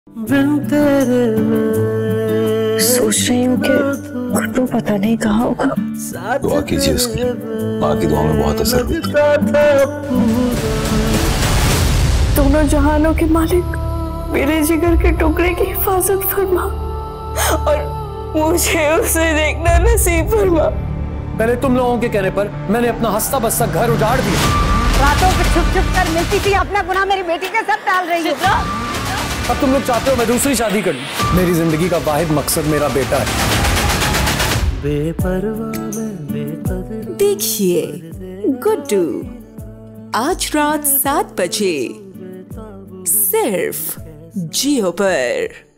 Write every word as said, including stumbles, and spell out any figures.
सोच रही हूँ कि गुड्डू पता नहीं कहाँ होगा। दुआ कीजिए उसकी, माँ की दुआ में बहुत असर होता है। दोनों जहानों के मालिक मेरे जिगर के टुकड़े की हिफाजत फरमा और मुझे उसे देखना नसीब फरमा। पहले तुम लोगों के कहने पर मैंने अपना हंसता बसता घर उजाड़ दिया। रातों को छुप छुप कर मिलती थी, अपना गुनाह मेरी बेटी के साथ डाल रही है। अब तुम लोग चाहते हो मैं दूसरी शादी कर लूं। मेरी जिंदगी का वाहिद मकसद मेरा बेटा है। देखिए गुड्डू आज रात सात बजे सिर्फ जियो पर।